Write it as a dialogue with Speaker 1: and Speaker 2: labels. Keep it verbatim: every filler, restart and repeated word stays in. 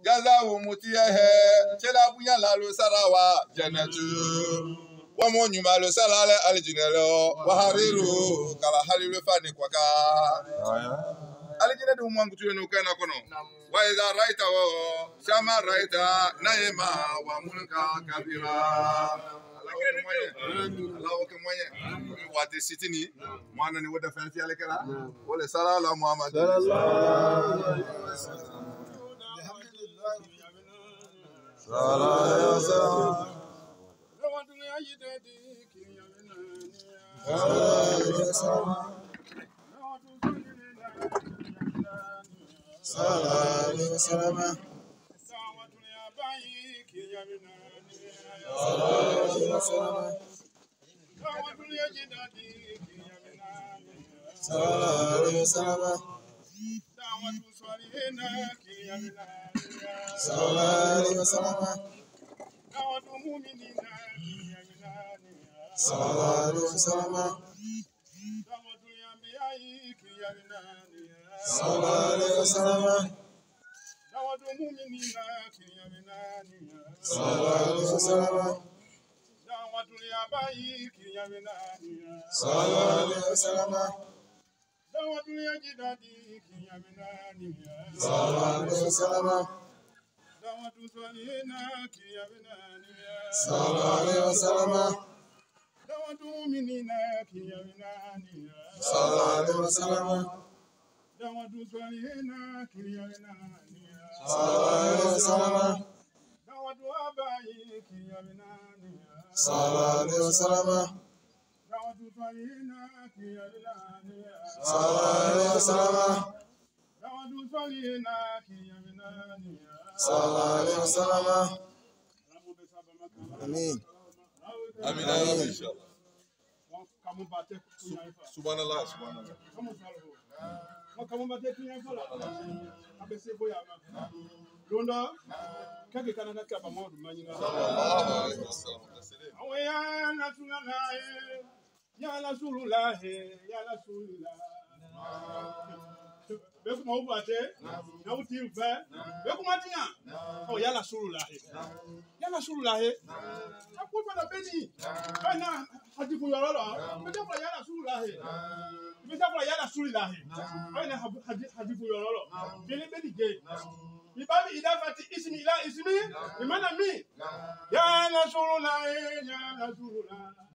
Speaker 1: Gaza umutia he. Chela bunya la lo sarawa. Janatu. Wamo nyuma lo salale alijinelo. Wahariru. Kala halilu fani kwa ka. Alijine du mwangu tuwe nukena kono. Wa iza raita wo. Shama raita. Naima wa mulka kabira. Allah ke moye wate sitini mana ni wada fanti alekala wala salala muhammad sallallahu alaihi wasallam sallallahu alaihi wasallam rawatu ayidadi kiyamina sallallahu alaihi wasallam sallallahu alaihi wasallam sawatu ya bayi kiyamina sallallahu alaihi wasallam sallallahu alaihi wasallam sallallahu alaihi wasallam sallallahu alaihi wasallam sallallahu alaihi wasallam sallallahu alaihi wasallam Yabayi kiyaminani sallallahu alaihi wasallam dawatu yajidadi kiyaminani sallallahu alaihi wasallam dawatu salihina kiyaminani sallallahu alaihi wasallam dawatu mu'minina kiyaminani sallallahu alaihi wasallam dawatu salihina kiyaminani sallallahu alaihi wasallam dawatu abayi kiyaminani sallallahu alaihi wasallam dawatu salihina kiyaminani sallallahu alaihi wasallam dawatu salihina kiyaminani sallallahu alaihi wasallam amin amin amin inshallah subhanallah subhanallah kamu bate kunya fola abese boya ma londa kake kana ka ba mo manyina sallallahu alaihi wasallam awaya natuna ya rasulullah ya rasulullah be ko mo bate na uti fe be ko matina oh ya rasulullah ya rasulullah akwa bana beni bana hadifu yororo be ko ya rasulullah Bisa pula yana suri lahi. Aina hadifu yororo. Bele beli ge. Ibabi idafati ismi ila ismi. Imana mi. Ya Rasulullah ya Rasulullah.